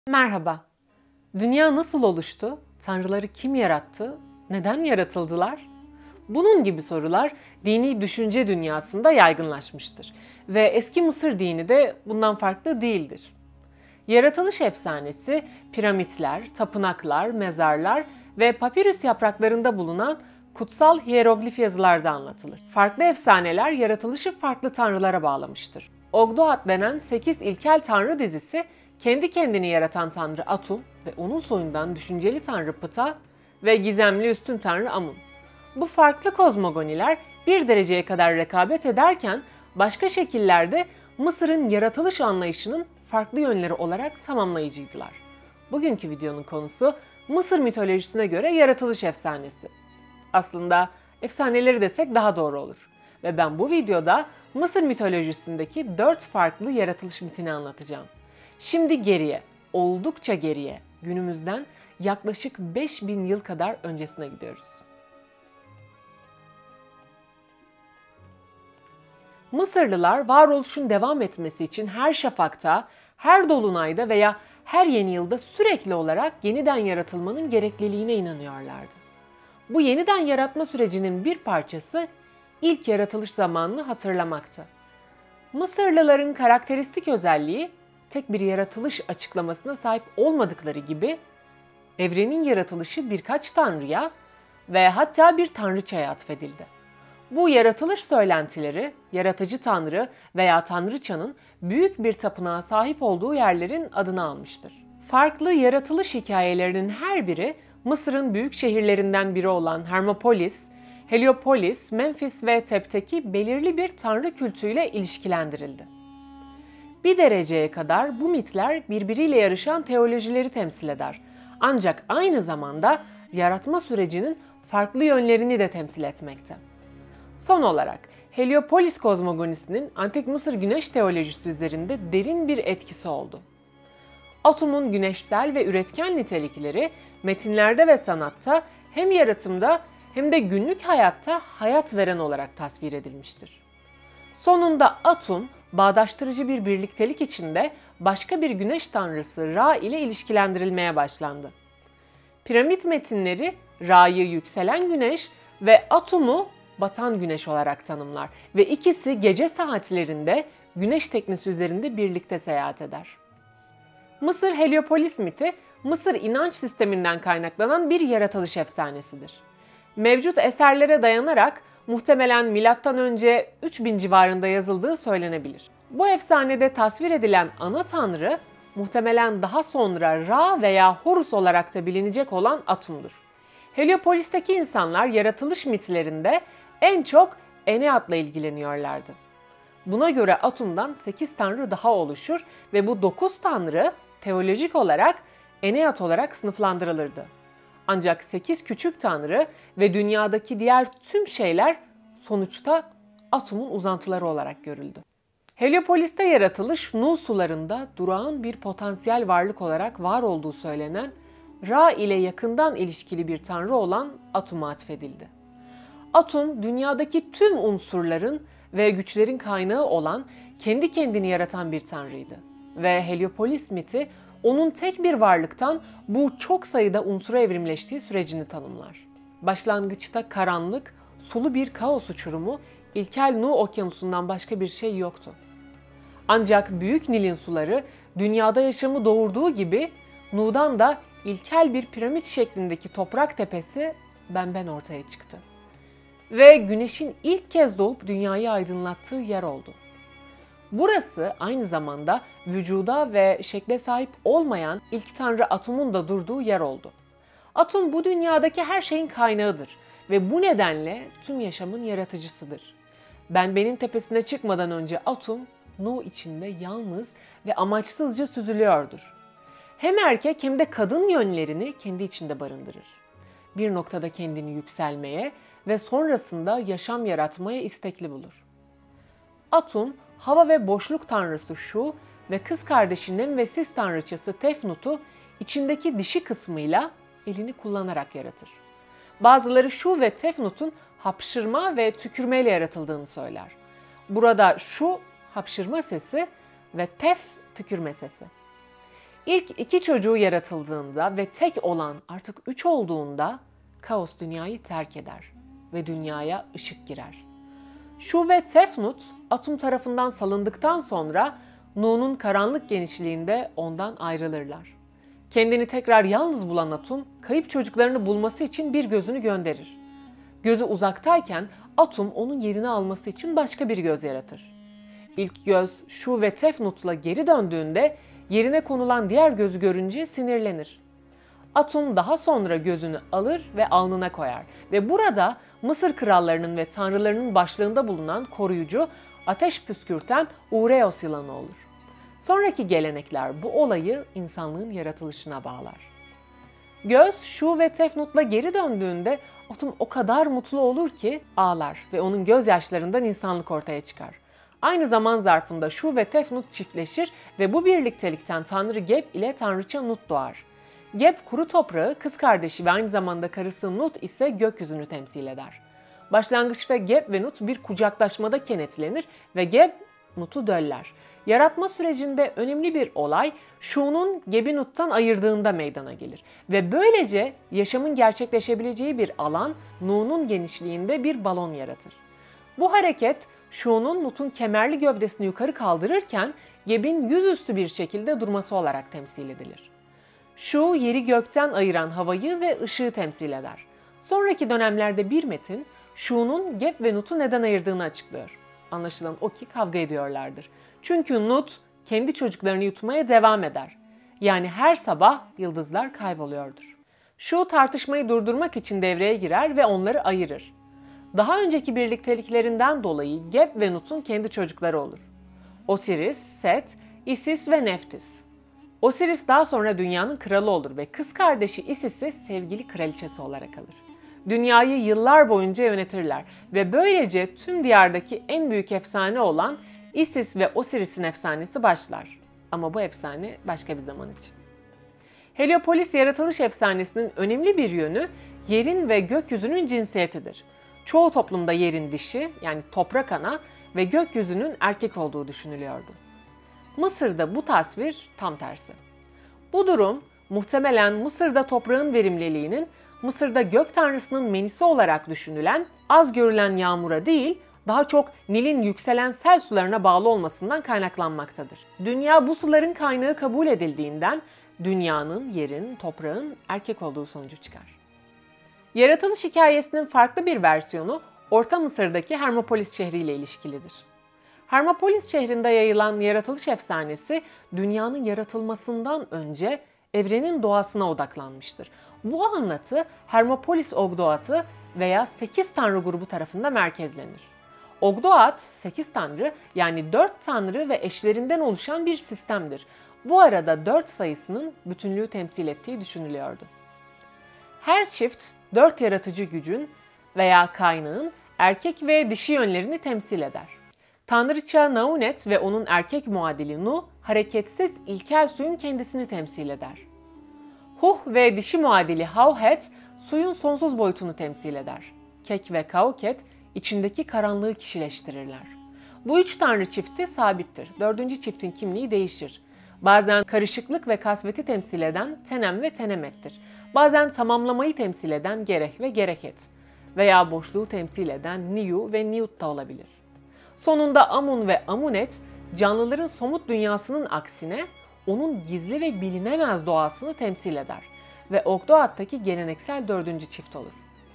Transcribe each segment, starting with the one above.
Merhaba. Dünya nasıl oluştu? Tanrıları kim yarattı? Neden yaratıldılar? Bunun gibi sorular dini düşünce dünyasında yaygınlaşmıştır. Ve eski Mısır dini de bundan farklı değildir. Yaratılış efsanesi, piramitler, tapınaklar, mezarlar ve papirüs yapraklarında bulunan kutsal hieroglif yazılarda anlatılır. Farklı efsaneler yaratılışı farklı tanrılara bağlamıştır. Ogdoad denen 8 ilkel tanrı dizisi, kendi kendini yaratan tanrı Atum ve onun soyundan düşünceli tanrı Ptah ve gizemli üstün tanrı Amun. Bu farklı kozmogoniler bir dereceye kadar rekabet ederken başka şekillerde Mısır'ın yaratılış anlayışının farklı yönleri olarak tamamlayıcıydılar. Bugünkü videonun konusu Mısır mitolojisine göre yaratılış efsanesi. Aslında efsaneleri desek daha doğru olur. Ve ben bu videoda Mısır mitolojisindeki 4 farklı yaratılış mitini anlatacağım. Şimdi geriye, oldukça geriye, günümüzden yaklaşık 5000 yıl kadar öncesine gidiyoruz. Mısırlılar varoluşun devam etmesi için her şafakta, her dolunayda veya her yeni yılda sürekli olarak yeniden yaratılmanın gerekliliğine inanıyorlardı. Bu yeniden yaratma sürecinin bir parçası ilk yaratılış zamanını hatırlamaktı. Mısırlıların karakteristik özelliği tek bir yaratılış açıklamasına sahip olmadıkları gibi evrenin yaratılışı birkaç tanrıya ve hatta bir tanrıçaya atfedildi. Bu yaratılış söylentileri, yaratıcı tanrı veya tanrıçanın büyük bir tapınağa sahip olduğu yerlerin adını almıştır. Farklı yaratılış hikayelerinin her biri Mısır'ın büyük şehirlerinden biri olan Hermopolis, Heliopolis, Memphis ve Tep'teki belirli bir tanrı kültüyle ilişkilendirildi. Bir dereceye kadar bu mitler birbiriyle yarışan teolojileri temsil eder. Ancak aynı zamanda yaratma sürecinin farklı yönlerini de temsil etmekte. Son olarak Heliopolis kozmogonisinin Antik Mısır güneş teolojisi üzerinde derin bir etkisi oldu. Atom'un güneşsel ve üretken nitelikleri metinlerde ve sanatta hem yaratımda hem de günlük hayatta hayat veren olarak tasvir edilmiştir. Sonunda Atom, bağdaştırıcı bir birliktelik içinde başka bir güneş tanrısı Ra ile ilişkilendirilmeye başlandı. Piramit metinleri Ra'yı yükselen güneş ve Atom'u batan güneş olarak tanımlar ve ikisi gece saatlerinde güneş teknesi üzerinde birlikte seyahat eder. Mısır Heliopolis miti, Mısır inanç sisteminden kaynaklanan bir yaratılış efsanesidir. Mevcut eserlere dayanarak muhtemelen M.Ö. 3000 civarında yazıldığı söylenebilir. Bu efsanede tasvir edilen ana tanrı muhtemelen daha sonra Ra veya Horus olarak da bilinecek olan Atum'dur. Heliopolis'teki insanlar yaratılış mitlerinde en çok Eneat'la ilgileniyorlardı. Buna göre Atum'dan 8 tanrı daha oluşur ve bu 9 tanrı teolojik olarak Eneat olarak sınıflandırılırdı. Ancak 8 küçük tanrı ve dünyadaki diğer tüm şeyler sonuçta Atum'un uzantıları olarak görüldü. Heliopolis'te yaratılış Nuh sularında durağan bir potansiyel varlık olarak var olduğu söylenen Ra ile yakından ilişkili bir tanrı olan Atum'a atfedildi. Atum, dünyadaki tüm unsurların ve güçlerin kaynağı olan kendi kendini yaratan bir tanrıydı. Ve Heliopolis miti onun tek bir varlıktan bu çok sayıda unsura evrimleştiği sürecini tanımlar. Başlangıçta karanlık, sulu bir kaos uçurumu, ilkel Nuh okyanusundan başka bir şey yoktu. Ancak Büyük Nil'in suları dünyada yaşamı doğurduğu gibi Nuh'dan da ilkel bir piramit şeklindeki toprak tepesi ben ortaya çıktı. Ve güneşin ilk kez doğup dünyayı aydınlattığı yer oldu. Burası aynı zamanda vücuda ve şekle sahip olmayan ilk tanrı Atum'un da durduğu yer oldu. Atum bu dünyadaki her şeyin kaynağıdır ve bu nedenle tüm yaşamın yaratıcısıdır. Ben'in tepesine çıkmadan önce Atum, Nuh içinde yalnız ve amaçsızca süzülüyordur. Hem erkek hem de kadın yönlerini kendi içinde barındırır. Bir noktada kendini yükselmeye ve sonrasında yaşam yaratmaya istekli bulur. Atum, hava ve boşluk tanrısı Şu ve kız kardeşi Nemvesis tanrıçası Tefnut'u içindeki dişi kısmıyla elini kullanarak yaratır. Bazıları Şu ve Tefnut'un hapşırma ve tükürmeyle yaratıldığını söyler. Burada Şu hapşırma sesi ve Tef tükürme sesi. İlk 2 çocuğu yaratıldığında ve tek olan artık 3 olduğunda kaos dünyayı terk eder ve dünyaya ışık girer. Shu ve Tefnut Atum tarafından salındıktan sonra Nu'nun karanlık genişliğinde ondan ayrılırlar. Kendini tekrar yalnız bulan Atum, kayıp çocuklarını bulması için bir gözünü gönderir. Gözü uzaktayken Atum onun yerini alması için başka bir göz yaratır. İlk göz Shu ve Tefnut'la geri döndüğünde yerine konulan diğer gözü görünce sinirlenir. Atum daha sonra gözünü alır ve alnına koyar ve burada Mısır krallarının ve tanrılarının başlığında bulunan koruyucu, ateş püskürten Ureos yılanı olur. Sonraki gelenekler bu olayı insanlığın yaratılışına bağlar. Göz Shu ve Tefnut'la geri döndüğünde Atum o kadar mutlu olur ki ağlar ve onun gözyaşlarından insanlık ortaya çıkar. Aynı zaman zarfında Shu ve Tefnut çiftleşir ve bu birliktelikten Tanrı Geb ile Tanrıça Nut doğar. Geb kuru toprağı, kız kardeşi ve aynı zamanda karısı Nut ise gökyüzünü temsil eder. Başlangıçta Geb ve Nut bir kucaklaşmada kenetlenir ve Geb Nut'u döller. Yaratma sürecinde önemli bir olay Shu'nun Geb'i Nut'tan ayırdığında meydana gelir ve böylece yaşamın gerçekleşebileceği bir alan Nu'nun genişliğinde bir balon yaratır. Bu hareket Shu'nun Nut'un kemerli gövdesini yukarı kaldırırken Geb'in yüzüstü bir şekilde durması olarak temsil edilir. Shu yeri gökten ayıran havayı ve ışığı temsil eder. Sonraki dönemlerde bir metin Shu'nun Geb ve Nut'u neden ayırdığını açıklıyor. Anlaşılan o ki kavga ediyorlardır. Çünkü Nut kendi çocuklarını yutmaya devam eder. Yani her sabah yıldızlar kayboluyordur. Shu tartışmayı durdurmak için devreye girer ve onları ayırır. Daha önceki birlikteliklerinden dolayı Geb ve Nut'un kendi çocukları olur. Osiris, Set, Isis ve Neftis. Osiris daha sonra dünyanın kralı olur ve kız kardeşi Isis'i sevgili kraliçesi olarak alır. Dünyayı yıllar boyunca yönetirler ve böylece tüm diyardaki en büyük efsane olan Isis ve Osiris'in efsanesi başlar. Ama bu efsane başka bir zaman için. Heliopolis yaratılış efsanesinin önemli bir yönü yerin ve gökyüzünün cinsiyetidir. Çoğu toplumda yerin dişi yani toprak ana ve gökyüzünün erkek olduğu düşünülüyordu. Mısır'da bu tasvir tam tersi. Bu durum muhtemelen Mısır'da toprağın verimliliğinin Mısır'da gök tanrısının menisi olarak düşünülen az görülen yağmura değil, daha çok Nil'in yükselen sel sularına bağlı olmasından kaynaklanmaktadır. Dünya bu suların kaynağı kabul edildiğinden dünyanın, yerin, toprağın erkek olduğu sonucu çıkar. Yaratılış hikayesinin farklı bir versiyonu Orta Mısır'daki Hermopolis şehriyle ilişkilidir. Hermopolis şehrinde yayılan yaratılış efsanesi dünyanın yaratılmasından önce evrenin doğasına odaklanmıştır. Bu anlatı Hermopolis Ogdoat'ı veya 8 tanrı grubu tarafından merkezlenir. Ogdoat, 8 tanrı yani 4 tanrı ve eşlerinden oluşan bir sistemdir. Bu arada 4 sayısının bütünlüğü temsil ettiği düşünülüyordu. Her çift 4 yaratıcı gücün veya kaynağın erkek ve dişi yönlerini temsil eder. Tanrıça Naunet ve onun erkek muadili Nu, hareketsiz ilkel suyun kendisini temsil eder. Huh ve dişi muadili Hauhet, suyun sonsuz boyutunu temsil eder. Kek ve Kauket, içindeki karanlığı kişileştirirler. Bu 3 tanrı çifti sabittir. 4. çiftin kimliği değişir. Bazen karışıklık ve kasveti temsil eden Tenem ve Tenemet'tir. Bazen tamamlamayı temsil eden Gereh ve Gereket. Veya boşluğu temsil eden Niu ve Niut da olabilir. Sonunda Amun ve Amunet, canlıların somut dünyasının aksine onun gizli ve bilinemez doğasını temsil eder ve Ogdoat'taki geleneksel 4. çift olur.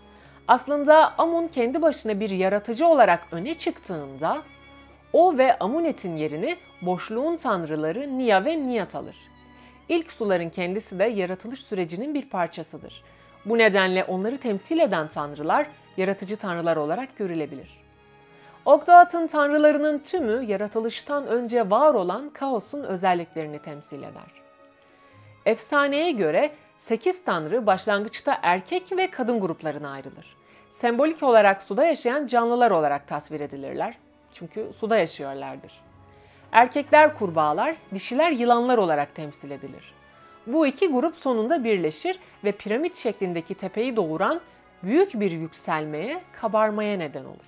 Aslında Amun kendi başına bir yaratıcı olarak öne çıktığında o ve Amunet'in yerini boşluğun tanrıları Nia ve Niat alır. İlk suların kendisi de yaratılış sürecinin bir parçasıdır. Bu nedenle onları temsil eden tanrılar yaratıcı tanrılar olarak görülebilir. Ogdoat'ın tanrılarının tümü yaratılıştan önce var olan kaosun özelliklerini temsil eder. Efsaneye göre 8 tanrı başlangıçta erkek ve kadın gruplarına ayrılır. Sembolik olarak suda yaşayan canlılar olarak tasvir edilirler. Çünkü suda yaşıyorlardır. Erkekler kurbağalar, dişiler yılanlar olarak temsil edilir. Bu iki grup sonunda birleşir ve piramit şeklindeki tepeyi doğuran büyük bir yükselmeye, kabarmaya neden olur.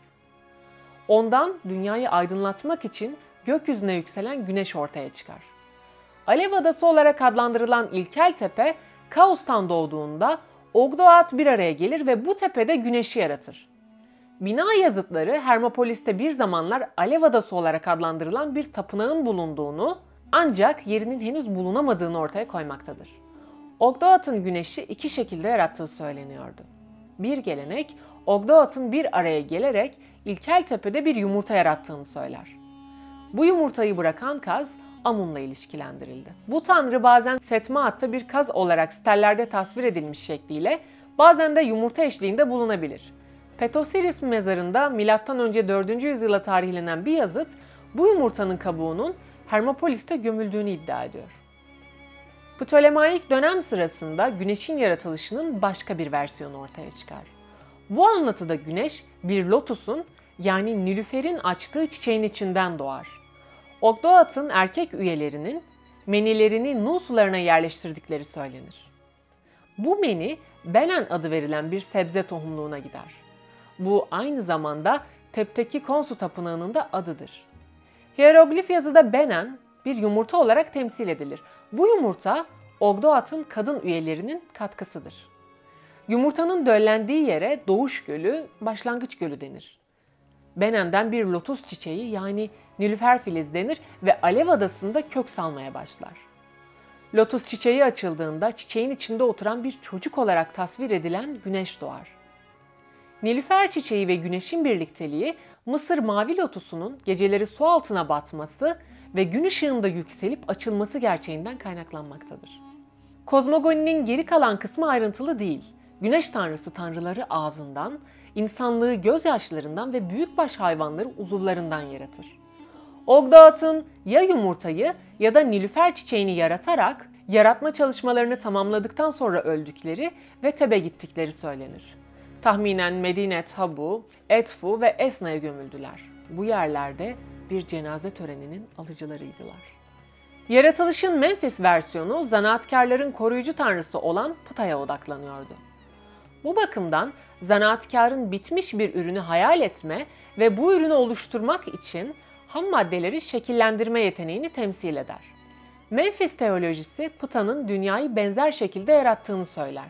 Ondan dünyayı aydınlatmak için gökyüzüne yükselen güneş ortaya çıkar. Alev Adası olarak adlandırılan ilkel tepe, kaostan doğduğunda Ogdoad bir araya gelir ve bu tepede güneşi yaratır. Bina yazıtları Hermopolis'te bir zamanlar Alev Adası olarak adlandırılan bir tapınağın bulunduğunu, ancak yerinin henüz bulunamadığını ortaya koymaktadır. Ogdoad'ın güneşi iki şekilde yarattığı söyleniyordu. Bir gelenek, Ogdoad'ın bir araya gelerek ilkel tepede bir yumurta yarattığını söyler. Bu yumurtayı bırakan kaz Amun'la ilişkilendirildi. Bu tanrı bazen Setmaat'ta bir kaz olarak stellerde tasvir edilmiş şekliyle, bazen de yumurta eşliğinde bulunabilir. Petosiris mezarında M.Ö. 4. yüzyıla tarihlenen bir yazıt, bu yumurtanın kabuğunun Hermopolis'te gömüldüğünü iddia ediyor. Ptolemaik dönem sırasında güneşin yaratılışının başka bir versiyonu ortaya çıkar. Bu anlatıda güneş bir lotusun, yani nilüferin açtığı çiçeğin içinden doğar. Ogdoad'ın erkek üyelerinin menilerini Nu sularına yerleştirdikleri söylenir. Bu meni Benen adı verilen bir sebze tohumluğuna gider. Bu aynı zamanda Tep'teki Konsu Tapınağı'nın da adıdır. Hieroglif yazıda Benen bir yumurta olarak temsil edilir. Bu yumurta Ogdoad'ın kadın üyelerinin katkısıdır. Yumurtanın döllendiği yere Doğuş Gölü, Başlangıç Gölü denir. Benen'den bir lotus çiçeği yani nilüfer filizlenir ve Alev Adası'nda kök salmaya başlar. Lotus çiçeği açıldığında çiçeğin içinde oturan bir çocuk olarak tasvir edilen güneş doğar. Nilüfer çiçeği ve güneşin birlikteliği Mısır mavi lotusunun geceleri su altına batması ve gün ışığında yükselip açılması gerçeğinden kaynaklanmaktadır. Kozmogoninin geri kalan kısmı ayrıntılı değil. Güneş tanrısı tanrıları ağzından, insanlığı gözyaşlarından ve büyükbaş hayvanları uzuvlarından yaratır. Ogdoad'ın ya yumurtayı ya da nilüfer çiçeğini yaratarak yaratma çalışmalarını tamamladıktan sonra öldükleri ve Teb'e gittikleri söylenir. Tahminen Medinet Habu, Edfu ve Esna'ya gömüldüler. Bu yerlerde bir cenaze töreninin alıcılarıydılar. Yaratılışın Memphis versiyonu zanaatkarların koruyucu tanrısı olan Ptah'a odaklanıyordu. Bu bakımdan zanaatkarın bitmiş bir ürünü hayal etme ve bu ürünü oluşturmak için ham maddeleri şekillendirme yeteneğini temsil eder. Memphis teolojisi Ptah'ın dünyayı benzer şekilde yarattığını söyler.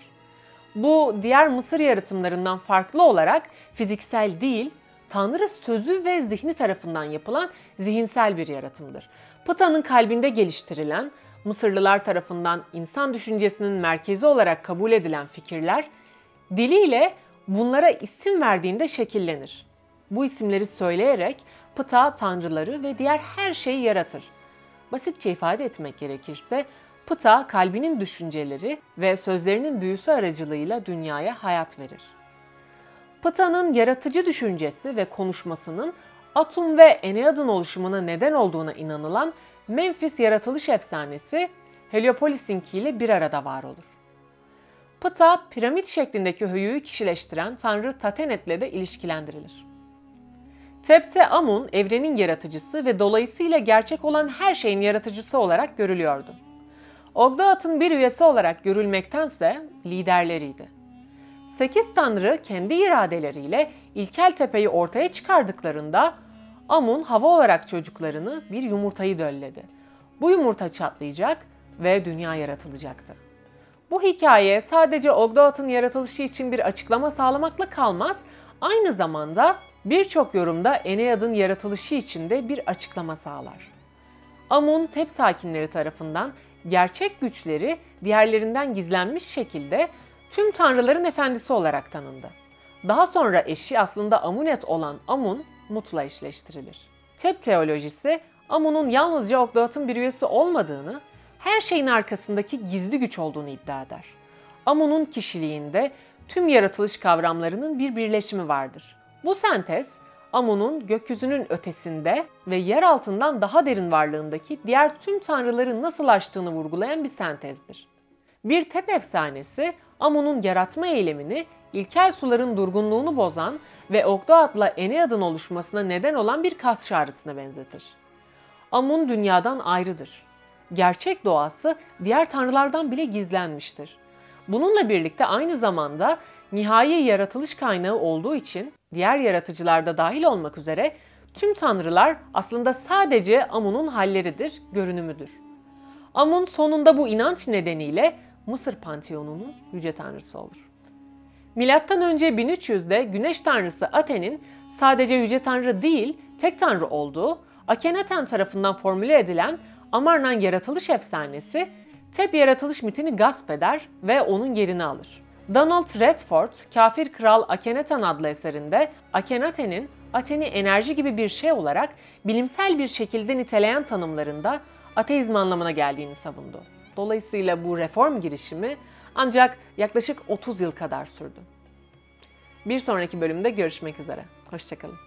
Bu diğer Mısır yaratımlarından farklı olarak fiziksel değil, Tanrı sözü ve zihni tarafından yapılan zihinsel bir yaratımdır. Ptah'ın kalbinde geliştirilen, Mısırlılar tarafından insan düşüncesinin merkezi olarak kabul edilen fikirler, diliyle bunlara isim verdiğinde şekillenir. Bu isimleri söyleyerek Ptah tanrıları ve diğer her şeyi yaratır. Basitçe ifade etmek gerekirse, Ptah kalbinin düşünceleri ve sözlerinin büyüsü aracılığıyla dünyaya hayat verir. Ptah'ın yaratıcı düşüncesi ve konuşmasının Atum ve Ennead'ın oluşumuna neden olduğuna inanılan Memphis yaratılış efsanesi Heliopolis'inkiyle bir arada var olur. Ptah, piramit şeklindeki höyüğü kişileştiren tanrı Tatenet'le de ilişkilendirilir. Tep'te Amun, evrenin yaratıcısı ve dolayısıyla gerçek olan her şeyin yaratıcısı olarak görülüyordu. Ogdoad'ın bir üyesi olarak görülmektense liderleriydi. 8 tanrı kendi iradeleriyle ilkel tepeyi ortaya çıkardıklarında Amun hava olarak çocuklarını bir yumurtayı dölledi. Bu yumurta çatlayacak ve dünya yaratılacaktı. Bu hikaye sadece Ogdoad'ın yaratılışı için bir açıklama sağlamakla kalmaz, aynı zamanda birçok yorumda Ennead'ın yaratılışı için de bir açıklama sağlar. Amun, Tep sakinleri tarafından gerçek güçleri diğerlerinden gizlenmiş şekilde tüm tanrıların efendisi olarak tanındı. Daha sonra eşi aslında Amunet olan Amun, Mut'la eşleştirilir. Tep teolojisi, Amun'un yalnızca Ogdoad'ın bir üyesi olmadığını, her şeyin arkasındaki gizli güç olduğunu iddia eder. Amun'un kişiliğinde tüm yaratılış kavramlarının bir birleşimi vardır. Bu sentez, Amun'un gökyüzünün ötesinde ve yer altından daha derin varlığındaki diğer tüm tanrıların nasıl aştığını vurgulayan bir sentezdir. Bir Tep efsanesi, Amun'un yaratma eylemini ilkel suların durgunluğunu bozan ve Ogdoad'la Ennead'ın oluşmasına neden olan bir kas çağrısına benzetir. Amun dünyadan ayrıdır. Gerçek doğası diğer tanrılardan bile gizlenmiştir. Bununla birlikte aynı zamanda nihai yaratılış kaynağı olduğu için diğer yaratıcılar da dahil olmak üzere tüm tanrılar aslında sadece Amun'un halleridir, görünümüdür. Amun sonunda bu inanç nedeniyle Mısır Panteonu'nun yüce tanrısı olur. Milattan önce 1300'de güneş tanrısı Aten'in sadece yüce tanrı değil, tek tanrı olduğu, Akhenaten tarafından formüle edilen Amarnan yaratılış efsanesi, Teb yaratılış mitini gasp eder ve onun yerini alır. Donald Redford, Kafir Kral Akhenaten adlı eserinde Akhenaten'in Aten'i enerji gibi bir şey olarak bilimsel bir şekilde niteleyen tanımlarında ateizm anlamına geldiğini savundu. Dolayısıyla bu reform girişimi ancak yaklaşık 30 yıl kadar sürdü. Bir sonraki bölümde görüşmek üzere. Hoşça kalın.